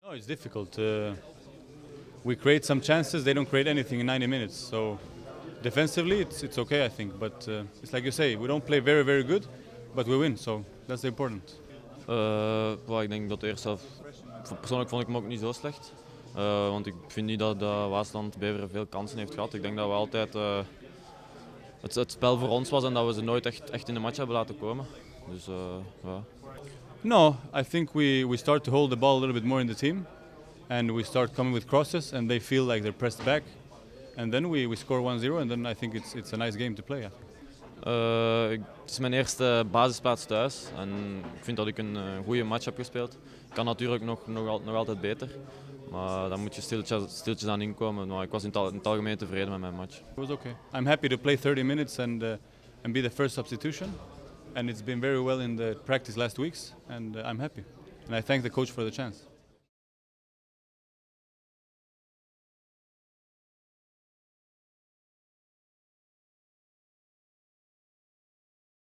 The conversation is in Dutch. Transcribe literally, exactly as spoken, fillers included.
No, it's difficult. Uh, we create some chances. They don't create anything in ninety minutes. So defensively, it's it's okay, I think. But uh, it's like you say, we don't play very very good, but we win. So that's important. Uh, well, ik denk dat de eerste helft, persoonlijk vond ik hem ook niet zo slecht. Uh, want ik vind niet dat, dat Waasland Beveren veel kansen heeft gehad. Ik denk dat we altijd uh, het, het spel voor ons was en dat we ze nooit echt, echt in de match hebben laten komen. Dus, uh, ja. No, I think we, we start to hold the ball a little bit more in the team, and we start coming with crosses, and they feel like they're pressed back, and then we, we score one zero, and then I think it's it's a nice game to play. Yeah. Uh, het is mijn eerste basisplaats thuis en ik vind dat ik een uh, goede match heb gespeeld. Ik kan natuurlijk nog, nog, al, nog altijd beter, maar dan moet je stiltjes, stiltjes aan inkomen. Maar ik was in het, in het algemeen tevreden met mijn match. It was okay. I'm happy to play thirty minutes and uh, and be the first substitution, and it's been very well in the practice last weeks, and uh, I'm happy. And I thank the coach for the chance.